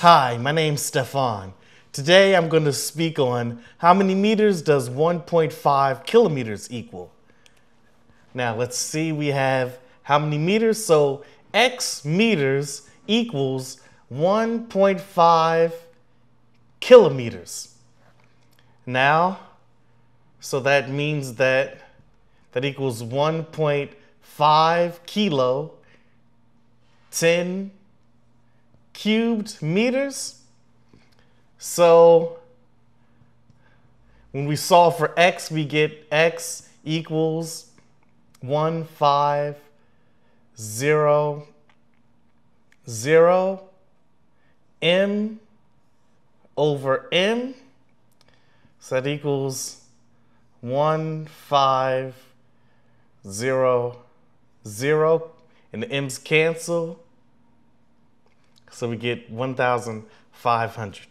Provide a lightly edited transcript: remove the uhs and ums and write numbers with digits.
Hi, my name's Stefan. Today I'm going to speak on how many meters does 1.5 kilometers equal. Now let's see, we have how many meters, so x meters equals 1.5 kilometers. Now, so that means that equals 1.5 kilo, 10 cubed meters. So when we solve for x, we get x equals 1,500 m over n. So that equals 1,500, and the m's cancel. So we get 1,500.